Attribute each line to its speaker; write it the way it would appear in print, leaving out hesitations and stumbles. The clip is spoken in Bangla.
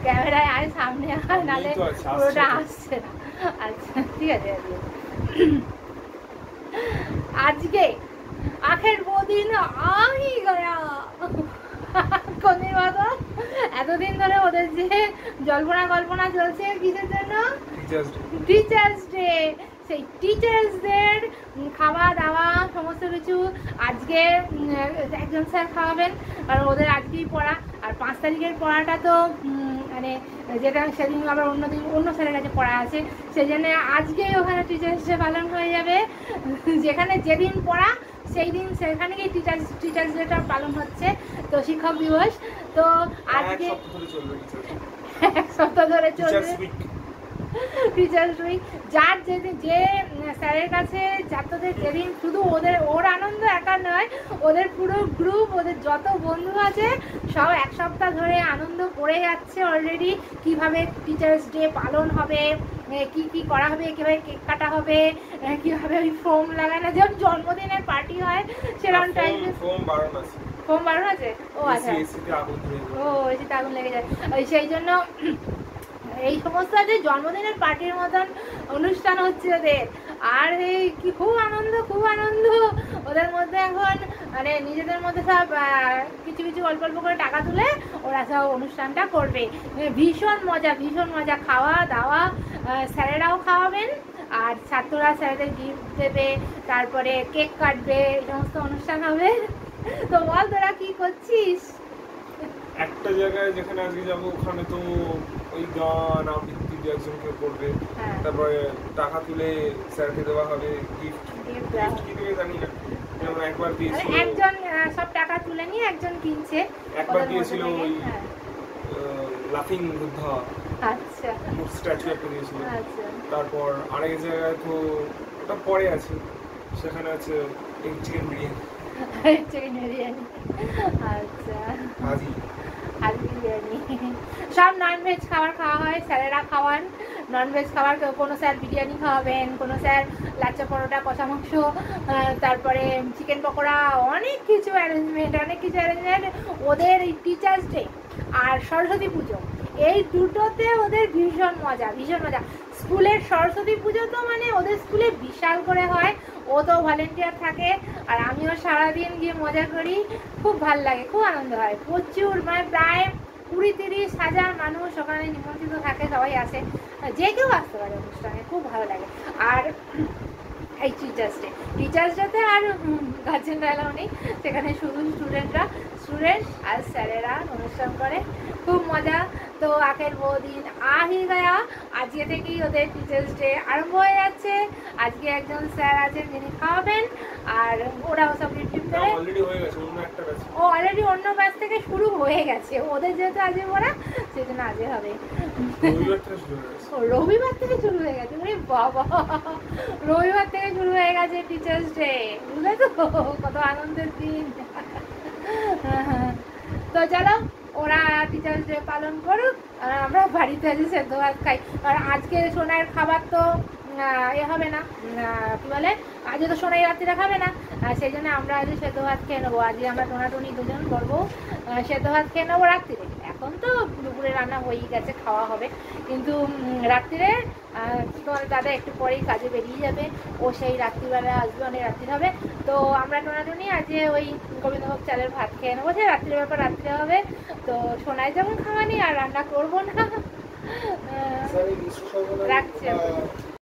Speaker 1: ক্যামেরায় আয় সামনে আয়, নাহলে পুরোটা আসছে না। আচ্ছা ঠিক আছে। আজকে আখের বদিন আহি গয়া কোনদিন মতো এতদিন ধরে ওদের যে জল্পনা কল্পনা চলছে কিসের জন্য, টিচার্স ডে। সেই টিচার্সদের খাওয়া দাওয়া সমস্ত কিছু আজকে একজন স্যার খাওয়াবেন, কারণ ওদের আজকেই পড়া। আর 5 তারিখের পড়াটা তো মানে যেটা সেদিন আবার অন্য স্যারের কাছে পড়া আছে, সেই জন্য আজকেই ওখানে টিচার্স ডে পালন হয়ে যাবে। যেখানে যেদিন পড়া সেই দিন সেখানে গিয়ে টিচার্স ডেটা পালন হচ্ছে। তো শিক্ষক দিবস তো আজকে 1 সপ্তাহ ধরে চলবে টিচার্স উইক। যার যেদিন যে স্যারের কাছে ছাত্রদের যেদিন শুধু ওর আনন্দ একা নয়, ওদের পুরো গ্রুপ, ওদের যত বন্ধু আছে সব 1 সপ্তাহ ধরে আনন্দ করে যাচ্ছে অলরেডি। কিভাবে টিচার্স ডে পালন হবে, কি কি করা হবে, কিভাবে কেক কাটা হবে, কিভাবে ওই ফোম লাগানো, যেমন জন্মদিনের পার্টি হয় সেরকম টাইপের। ফোম বারণ আছে? ও আচ্ছা, ও এসিতে আগুন লেগে যায়। সেই জন্য এই সমস্ত আছে জন্মদিনের পার্টির মতন অনুষ্ঠান হচ্ছে ওদের। আর এই কি খুব আনন্দ ওদের মধ্যে এখন, মানে নিজেদের মধ্যে সব কিছু কিছু অল্প অল্প করে টাকা তুলে ওরা সব অনুষ্ঠানটা করবে। ভীষণ মজা, খাওয়া দাওয়া, স্যারেরাও খাওয়াবেন আর ছাত্ররা স্যারেদের গিফট দেবে, তারপরে কেক কাটবে, এই সমস্ত অনুষ্ঠান হবে। তো বল তোরা কি করছিস?
Speaker 2: একটা জায়গায় যেখানে আজকে যাবো ওখানে তো ওই গান আবৃত্তি একজনকে করবে, তারপরে টাকা তুলে স্যারকে দেওয়া হবে গিফট কি দেবে জানি না। যেমন একবার দিয়েছিল
Speaker 1: একজন সব টাকা তুলে নিয়ে একজন কিনছে,
Speaker 2: একবার দিয়েছিল ওই লাফিং বুদ্ধা,
Speaker 1: আচ্ছা
Speaker 2: স্ট্যাচু একটা দিয়েছিল। তারপর আরেক জায়গায় তো ওটা পরে আছে, সেখানে আছে চিকেন বিরিয়ানি। আচ্ছা হাজি বিরিয়ানি, সব ননভেজ খাবার খাওয়া হয়, স্যারেরা খাওয়ান ননভেজ খাবার। কোনো স্যার বিরিয়ানি খাওয়াবেন, কোনো স্যার লাচ্চা পরোটা, কষা মাংস, তারপরে চিকেন পকোড়া, অনেক কিছু অ্যারেঞ্জমেন্ট ওদের এই টিচার্স ডে আর সরস্বতী পুজো, এই দুটোতে ওদের ভীষণ মজা। স্কুলের সরস্বতী পুজো তো মানে ওদের স্কুলে বিশাল করে হয়, ও তো ভলেন্টিয়ার থাকে আর আমিও সারাদিন গিয়ে মজা করি, খুব ভাল লাগে, খুব আনন্দ হয়। প্রচুর মানে প্রায় 20-30 হাজার মানুষ ওখানে নিমন্ত্রিত থাকে, সবাই আসে, যে কেউ আসতে পারে অনুষ্ঠানে, খুব ভালো লাগে। আর এই টিচার্স ডেতে আর গার্জেনরা এলাও নেই, সেখানে শুধু স্টুডেন্ট আর স্যারেরা অনুষ্ঠান করে, খুব মজা। তো আখের বদিন আহি গয়া, আজকে থেকেই ওদের টিচার্স ডে আরম্ভ হয়ে যাচ্ছে। আজকে একজন স্যার আছেন যিনি খাওয়াবেন, আর ওরাও সব গিফট দেবে। ও অলরেডি অন্য ব্যাচ থেকে শুরু হয়ে গেছে, ওদের যেহেতু আজকে পড়া সেই জন্য আজকে হবে। রবিবার থেকে শুরু হয়ে গেছে, বাবা রবিবার থেকে শুরু হয়ে গেছে টিচার্স ডে, বুঝলে তো কত আনন্দের দিন। তো চলো ওরা টিচার্স ডে পালন করুক, আর আমরা বাড়িতে আছি সেদ্ধ ভাত খাই। আর আজকে সোনার খাবার তো হবে না, কি বলে, আজকে তো সোনাই রাত্রিটা খাবে না, সেই জন্য আমরা আজকে সেদ্ধ ভাত খেয়ে নেবো। আজকে আমরা টোনাটুনি দুজন করবো, সেদ্ধ ভাত খেয়ে নেবো রাত্রিরে। এখন তো দুপুরে রান্না হয়েই গেছে, খাওয়া হবে, কিন্তু রাত্রিরে তোমার দাদা একটু পরেই কাজে বেরিয়ে যাবে, ও সেই রাত্রিবেলা আসবে, অনেক রাত্রি হবে। তো আমরা টোনাটুনি আজকে ওই গোবিন্দভোগ চালের ভাত খেয়ে নেবো, যে রাত্রির ব্যাপার রাত্রে হবে। তো সোনায় যেমন খাওয়া নেই আর রান্না করবো না, রাখছি।